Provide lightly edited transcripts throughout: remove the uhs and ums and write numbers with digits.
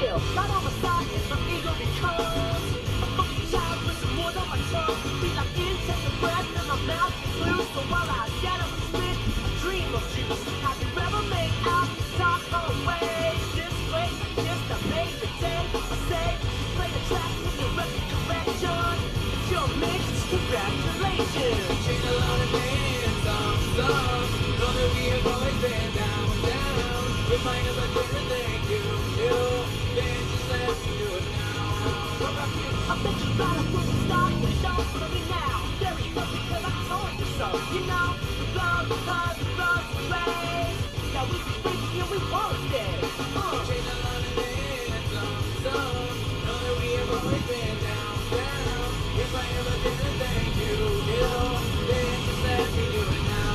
feel. Right on my side as my ego becomes a funky child with some more on my tongue. Feel like intake a breath and my mouth is loose. So while I get up and spit, I dream of juice. Have you ever made out the top away? This way, just I made the day. I say, you play the track with your record collection. It's your mix, congratulations. Change a lot of names, some. Know that we have always been down. If I ever didn't thank you, then just let me do it now. I bet you right up from the start, but don't for me now. There is no because I told you so. You know, the blood, raised. Now we can free and we won't stay. Change a lot of names, some. Know that we have always been down. If I ever didn't thank you, then just let me do it now.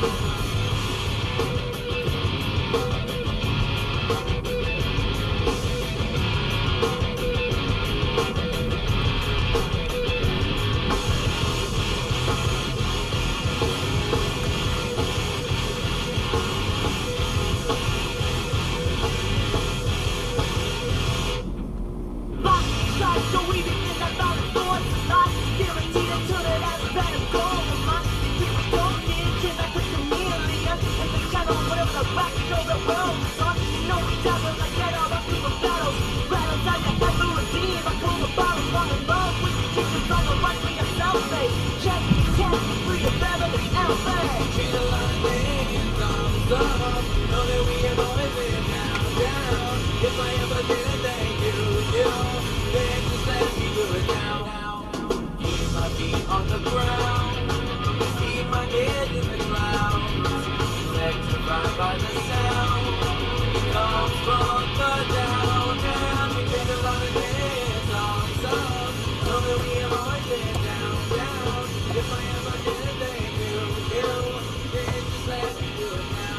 If I ever didn't thank you, then just let me do it now. Keep my feet on the ground, keep my head in the clouds, electrified by the sound, it comes from the down, and we take a lot of days on some, know that we have always been down. If I ever didn't thank you, then just let me do it now.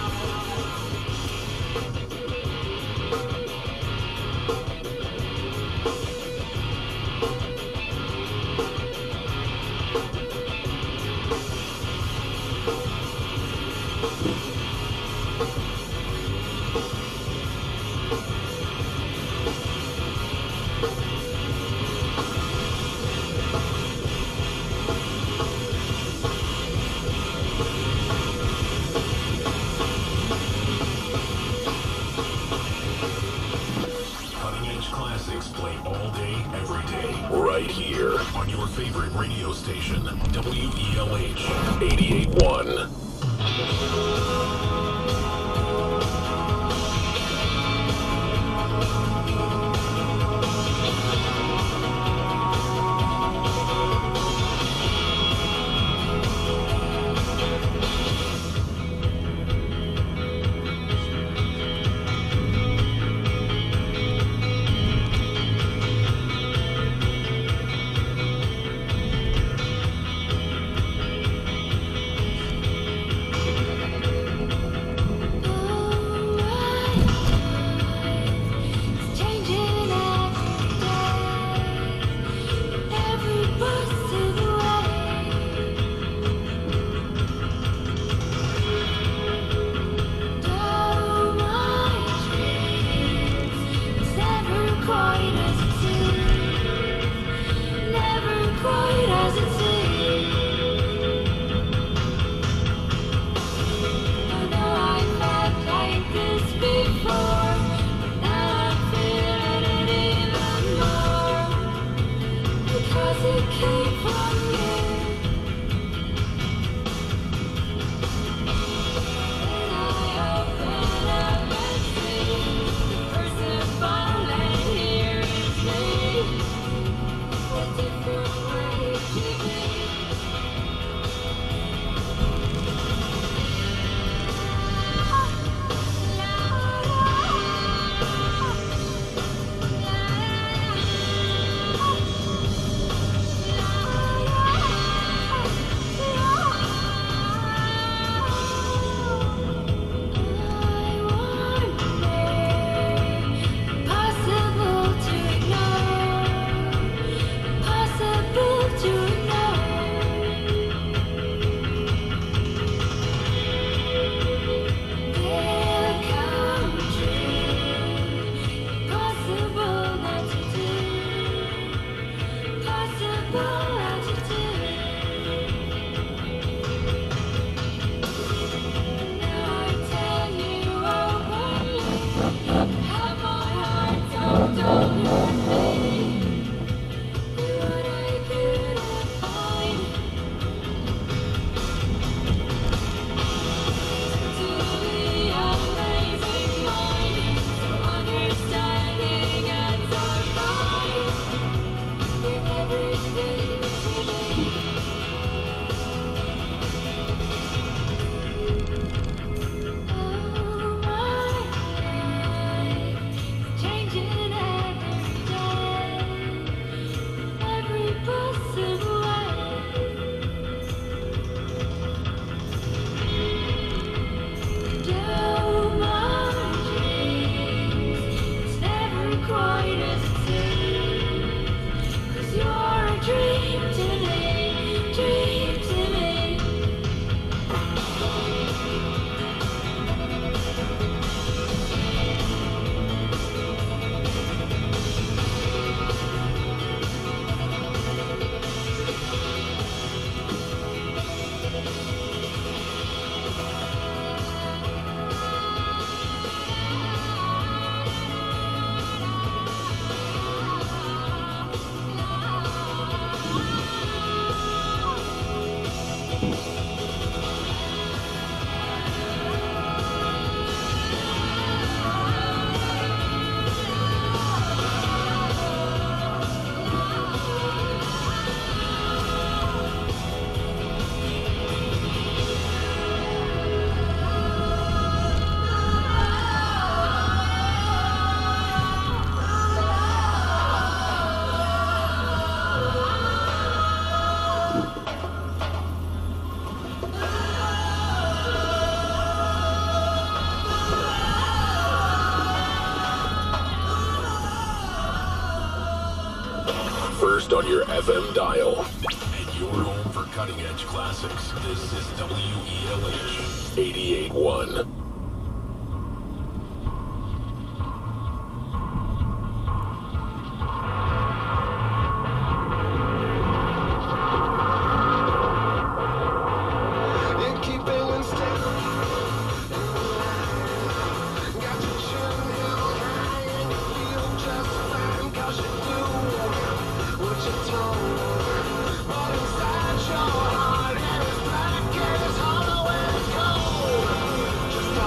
Right here on your favorite radio station, WELH 88.1. first on your FM dial. And your home for cutting-edge classics. This is WELH 88.1. But inside your heart, and it's black and it's hollow and it's cold. Just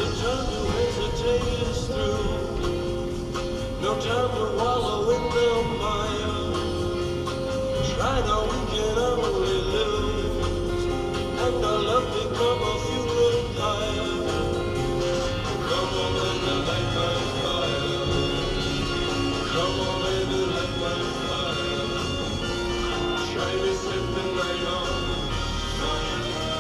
time to hesitate is through. No time to wallow in the mire. Try now, we can only lose, and our love become a funeral pyre. Come on, baby, light my fire. Come on, baby, light my fire. Try to set the night on fire.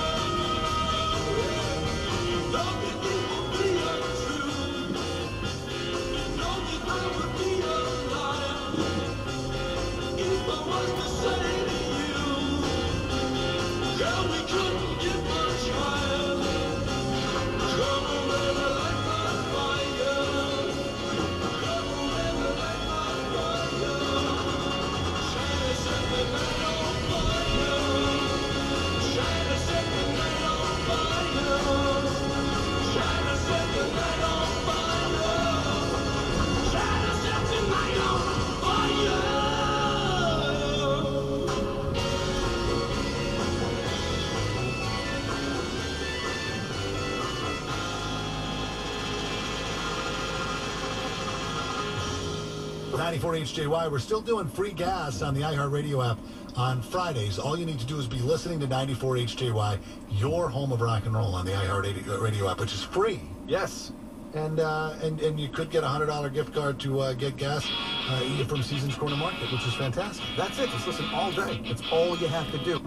Love it will be untrue. Know that I would be a liar if I was to say to you, girl, we couldn't get much higher. Come on, baby, light my fire. Come on, baby, light my fire. Try to set the night on fire. Try to set the night on fire. Try to set the night on fire. Try to set the night on fire. 94 HJY. We're still doing free gas on the iHeartRadio app on Fridays. All you need to do is be listening to 94 HJY, your home of rock and roll, on the iHeartRadio app, which is free. Yes. And you could get a $100 gift card to get gas from Seasons Corner Market, which is fantastic. That's it. Just listen all day. That's all you have to do.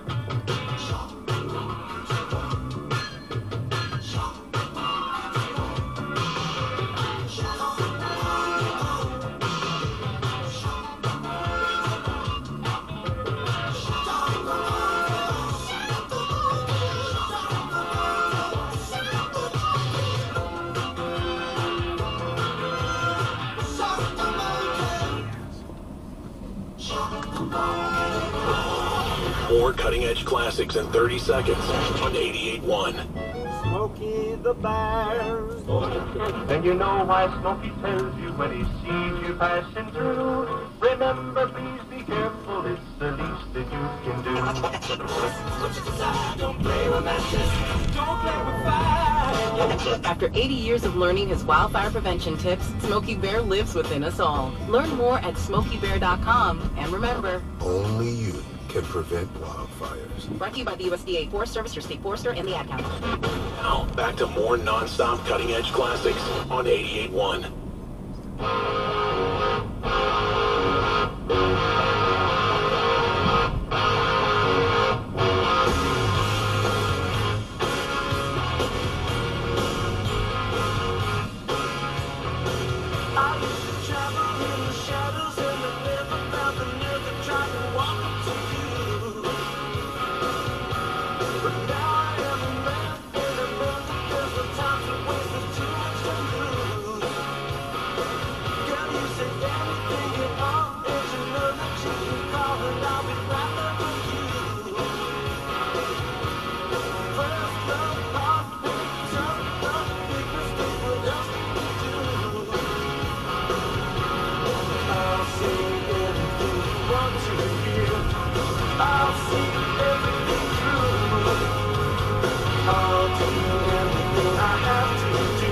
More cutting-edge classics in 30 seconds on 88.1. Smokey the Bear. Then you know why Smokey tells you when he sees you passing through. Remember, please be careful, it's the least that you can do. Don't play with matches. Don't play with fire. After 80 years of learning his wildfire prevention tips, Smokey Bear lives within us all. Learn more at SmokeyBear.com. And remember, only you can prevent wildfires. Brought to you by the USDA Forest Service, your state forester, and the Ad Council. Now, back to more non-stop cutting-edge classics on 88.1. I used to travel in the shadows and I never found the nerve to try to walk up to you. But now I am a man and I'm born because the time's a waste, there's too much to lose. Girl, you say anything you want, and you know that you can call and I'll be right there with you. First love, heartbreak, tough love, big mistake, what else can we do? I'll say everything you want to hear. I'll see everything through. I'll do everything I have to do.